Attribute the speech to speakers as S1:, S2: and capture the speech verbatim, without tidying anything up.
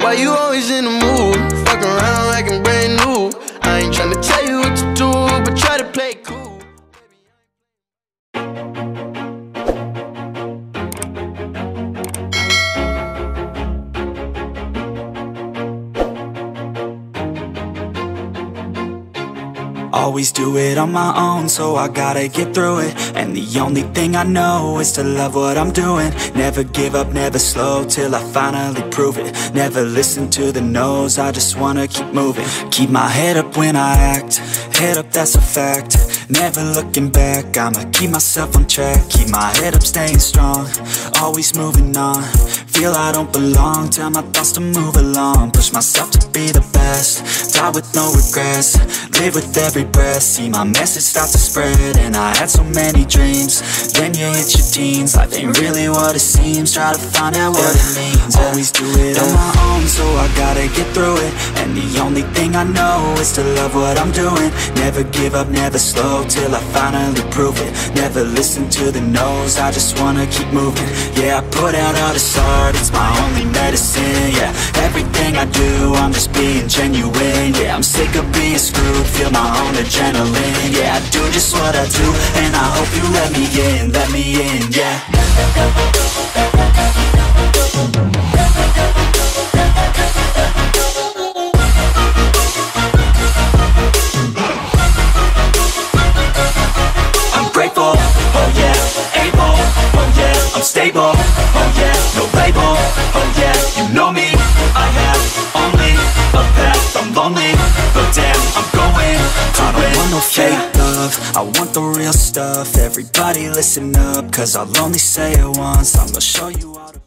S1: why you always in the mood? Fuck around like I'm brand new. I ain't tryna tell you what to do, but try to play it cool.
S2: Always do it on my own, so I gotta get through it. And the only thing I know is to love what I'm doing. Never give up, never slow, till I finally prove it. Never listen to the no's, I just wanna keep moving. Keep my head up when I act, head up, that's a fact. Never looking back, I'ma keep myself on track. Keep my head up, staying strong, always moving on. Feel I don't belong, tell my thoughts to move along. Push myself to be the best, die with no regrets. Live with every breath, see my message start to spread. And I had so many dreams, then you hit your teens. Life ain't really what it seems, try to find out what it means. Always do it on my own, so I gotta get through it. And the only thing I know is to love what I'm doing. Never give up, never slow, till I finally prove it. Never listen to the no's, I just wanna keep moving. Yeah, I put out all this art, it's my only medicine. Yeah, everything I do, I'm just being genuine. Yeah, I'm sick of being screwed, feel my own adrenaline. Yeah, I do just what I do, and I hope you let me in, let me in, yeah. I'm grateful, oh yeah, able, oh yeah, I'm stable, oh yeah, no label, oh yeah, you know me, I have only a path, I'm lonely, but damn, I'm going to I don't win. Want no fake love, I want the real stuff. Everybody listen up, cause I'll only say it once, I'm gonna show you all the